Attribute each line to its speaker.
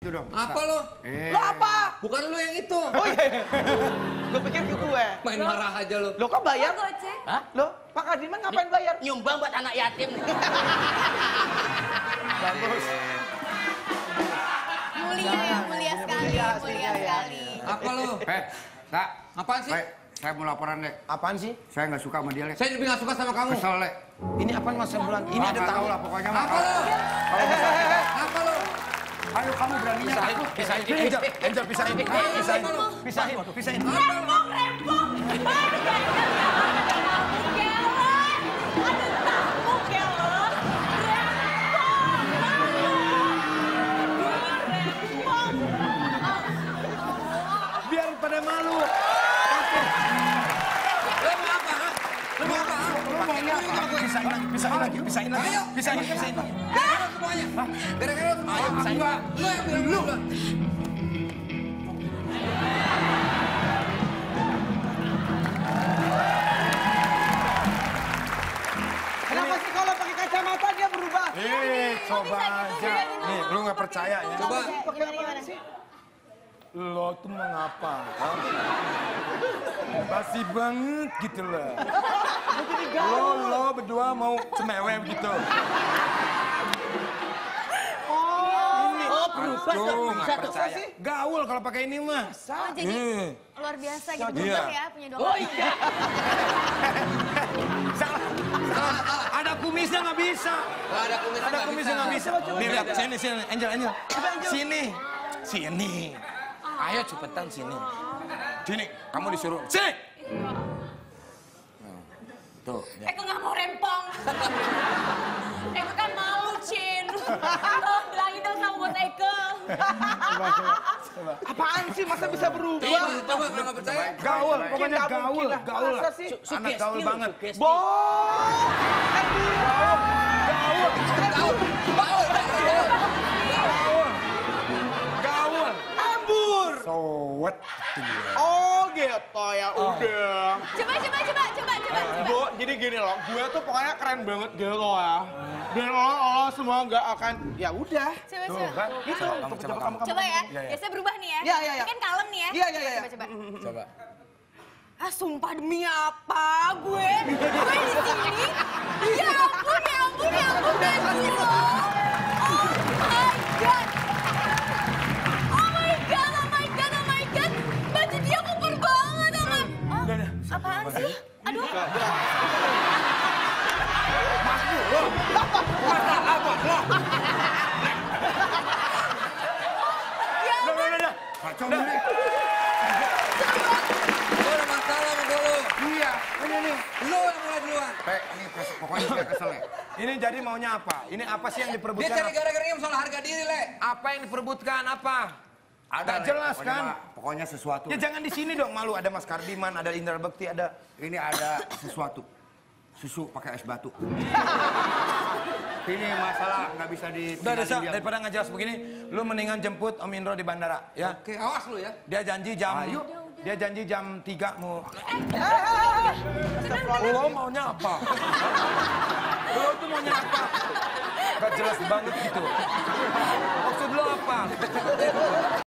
Speaker 1: itu dong.
Speaker 2: Apa lo?
Speaker 3: Lo apa?
Speaker 2: Bukan lo yang itu.
Speaker 3: Oh iya. Gue pikir ke gue.
Speaker 2: Main marah aja lo.
Speaker 3: Lo kan bayar?
Speaker 4: Gocek.
Speaker 3: Hah? Lo, Pak Kadiman ngapain bayar?
Speaker 5: Nyumbang buat anak yatim.
Speaker 3: Bagus.
Speaker 4: Mulia sekali, mulia sekali.
Speaker 2: Apa lo?
Speaker 1: Kak.
Speaker 2: Apaan sih?
Speaker 1: Saya mau laporan, Lek.
Speaker 3: Apaan sih?
Speaker 1: Saya nggak suka sama dia, Lek.
Speaker 2: Saya lebih nggak suka sama kamu.
Speaker 1: Kesel, Lek.
Speaker 3: Ini apaan Mas Sebulan? Ini ada tahu
Speaker 1: lah pokoknya mah.
Speaker 2: Apa lo? Apa lo?
Speaker 1: Ayo kamu beraninya takut.
Speaker 3: Pisahin, Angel, Angel pisahin. Pisahin, pisahin, pisahin.
Speaker 4: Rempong, rempong.
Speaker 3: Biar pada malu.
Speaker 2: Lo mau apa? Ha? Lo mau apa? Ha?
Speaker 1: Lu maunya apa?
Speaker 3: Pisahin lagi, pisahin lagi, pisahin lagi.
Speaker 2: Ayo.
Speaker 3: Pisahin, pisahin lagi.
Speaker 2: Gara-gara lo semuanya. Gara-gara lo semuanya.
Speaker 3: Ayo, pisahin.
Speaker 2: Enggak. Lo yang bilang duluan.
Speaker 3: Kenapa sih kalau pakai kacamata dia berubah?
Speaker 1: Coba aja. Nih, lu nggak percaya ya?
Speaker 2: Coba.
Speaker 4: Gimana?
Speaker 1: Lo tuh mengapa? Basi banget gitu loh. Lo berdua mau cemewe gitu.
Speaker 5: Oh, berubah
Speaker 1: Aduh,
Speaker 5: bisa
Speaker 1: nggak
Speaker 5: tuh.
Speaker 1: percaya. Gaul kalau pakai ini mah.
Speaker 4: Oh, jadi luar biasa gitu
Speaker 1: Iya.
Speaker 4: berubah ya punya dua.
Speaker 5: Oh iya.
Speaker 1: Ada kumisnya nggak bisa.
Speaker 2: Nggak ada kumisnya.
Speaker 1: Ada kumisnya nggak bisa. Nih lihat, sini, sini, Angel, Angel. Sini, sini. Ayo cepetan sini. Sini, kamu disuruh. Sini. Tuh.
Speaker 4: Eko nggak mau rempong. Eko kan malu, Cin. Lo bilangin dong sama bos Eko.
Speaker 3: Apaan sih masa bisa berubah?
Speaker 2: Coba kalau nggak percaya.
Speaker 1: Gaul, pokoknya
Speaker 3: Nggak
Speaker 1: gaul,
Speaker 3: mungkin lah.
Speaker 1: gaul.
Speaker 3: Masa sih?
Speaker 1: Anak gaul banget. Gaul.
Speaker 3: Ambur.
Speaker 1: Sowet.
Speaker 3: Oh gitu ya udah.
Speaker 4: Coba.
Speaker 3: Bu, jadi gini loh, gue tuh pokoknya keren banget gitu loh ya. Dan lo semua nggak akan, ya udah.
Speaker 4: Coba.
Speaker 3: Gitu.
Speaker 4: Coba ya. Biasanya berubah nih ya.
Speaker 3: Iya, iya.
Speaker 4: Ini kan kalem nih ya.
Speaker 3: Iya.
Speaker 4: Coba.
Speaker 1: Coba.
Speaker 4: Ah, sumpah demi apa gue di sini? Ya ampun, Messi loh. Oh my god. Baju dia super banget, apaan sih? Aduh.
Speaker 1: Kacau nih.
Speaker 2: Lo ada masalah sama gue lo.
Speaker 1: Iya, ini nih.
Speaker 2: Lo yang mulai duluan.
Speaker 1: Ini pokoknya dia kesel ya. Ini jadi maunya apa? Ini apa sih yang
Speaker 2: Dia
Speaker 1: diperebutkan?
Speaker 2: cari gara-gara soal harga diri, Le.
Speaker 1: Apa yang diperebutkan? Apa? Nggak
Speaker 6: Le.
Speaker 1: jelas
Speaker 6: Pokoknya
Speaker 1: kan?
Speaker 6: Pokoknya sesuatu.
Speaker 1: Ya jangan di sini dong, malu. Ada Mas Kardiman, ada Indra Bekti, ada...
Speaker 6: Ini ada sesuatu. Susu pakai es batu. Ini masalah nggak bisa di.
Speaker 1: Udah Desa, daripada nggak jelas begini, lu mendingan jemput Om Indro di bandara, ya?
Speaker 2: Oke, awas lo ya.
Speaker 1: Dia janji jam...
Speaker 6: Ayo.
Speaker 1: Dia janji jam 3 mau... Lo maunya apa? Lo tuh maunya apa? Gak jelas banget gitu. Maksud lo apa?